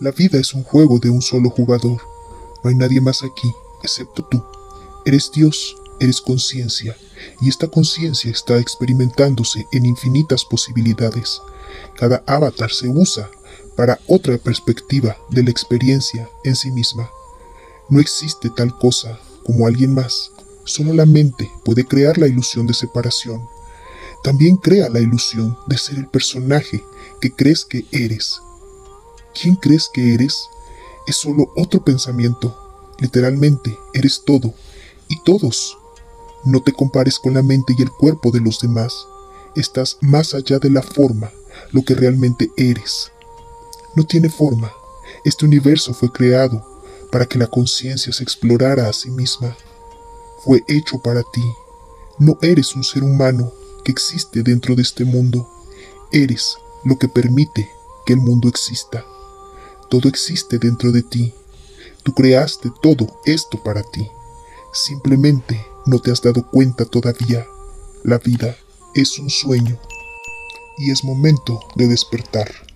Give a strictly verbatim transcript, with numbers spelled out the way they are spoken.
La vida es un juego de un solo jugador. No hay nadie más aquí, excepto tú. Eres Dios, eres conciencia, y esta conciencia está experimentándose en infinitas posibilidades. Cada avatar se usa para otra perspectiva de la experiencia en sí misma. No existe tal cosa como alguien más. Solo la mente puede crear la ilusión de separación. También crea la ilusión de ser el personaje que crees que eres. ¿Quién crees que eres? Es solo otro pensamiento. Literalmente, eres todo y todos. No te compares con la mente y el cuerpo de los demás. Estás más allá de la forma, lo que realmente eres. No tiene forma. Este universo fue creado para que la conciencia se explorara a sí misma. Fue hecho para ti. No eres un ser humano que existe dentro de este mundo. Eres lo que permite que el mundo exista. Todo existe dentro de ti. Tú creaste todo esto para ti. Simplemente no te has dado cuenta todavía. La vida es un sueño y es momento de despertar.